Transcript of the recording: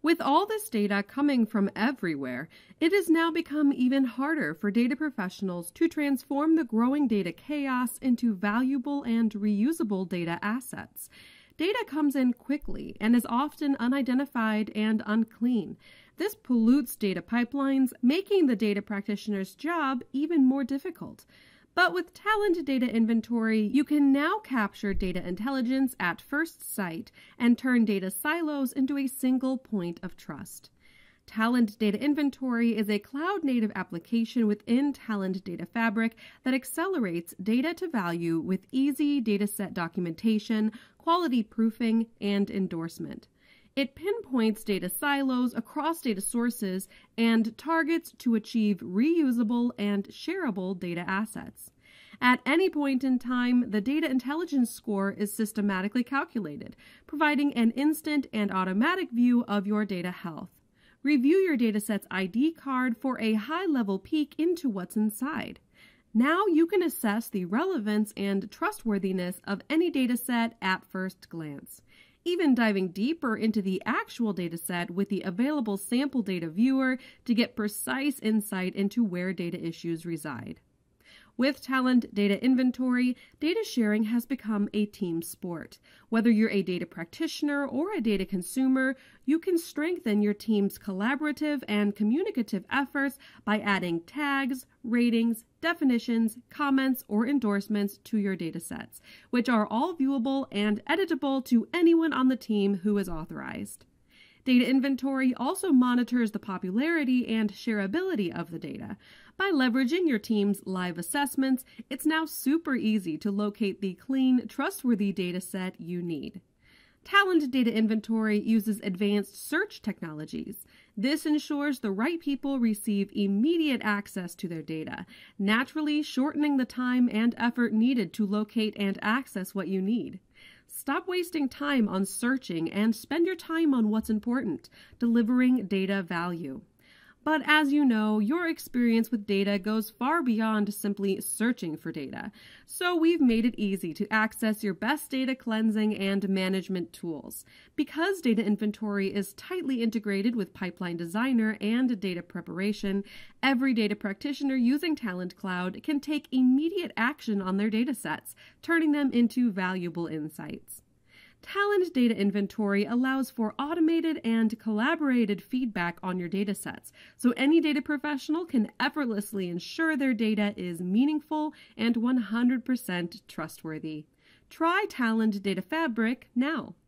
With all this data coming from everywhere, it has now become even harder for data professionals to transform the growing data chaos into valuable and reusable data assets. Data comes in quickly and is often unidentified and unclean. This pollutes data pipelines, making the data practitioner's job even more difficult. But with Talend Data Inventory, you can now capture data intelligence at first sight and turn data silos into a single point of trust. Talend Data Inventory is a cloud-native application within Talend Data Fabric that accelerates data to value with easy dataset documentation, quality proofing, and endorsement. It pinpoints data silos across data sources and targets to achieve reusable and shareable data assets. At any point in time, the data intelligence score is systematically calculated, providing an instant and automatic view of your data health. Review your dataset's ID card for a high-level peek into what's inside. Now you can assess the relevance and trustworthiness of any dataset at first glance. Even diving deeper into the actual dataset with the available sample data viewer to get precise insight into where data issues reside. With Talend Data Inventory, data sharing has become a team sport. Whether you're a data practitioner or a data consumer, you can strengthen your team's collaborative and communicative efforts by adding tags, ratings, definitions, comments, or endorsements to your datasets, which are all viewable and editable to anyone on the team who is authorized. Data Inventory also monitors the popularity and shareability of the data. By leveraging your team's live assessments, it's now super easy to locate the clean, trustworthy dataset you need. Talend Data Inventory uses advanced search technologies. This ensures the right people receive immediate access to their data, naturally shortening the time and effort needed to locate and access what you need. Stop wasting time on searching and spend your time on what's important, delivering data value. But as you know, your experience with data goes far beyond simply searching for data. So we've made it easy to access your best data cleansing and management tools. Because Data Inventory is tightly integrated with Pipeline Designer and data preparation, every data practitioner using Talend Cloud can take immediate action on their datasets, turning them into valuable insights. Talend Data Inventory allows for automated and collaborated feedback on your datasets, so any data professional can effortlessly ensure their data is meaningful and 100% trustworthy. Try Talend Data Fabric now.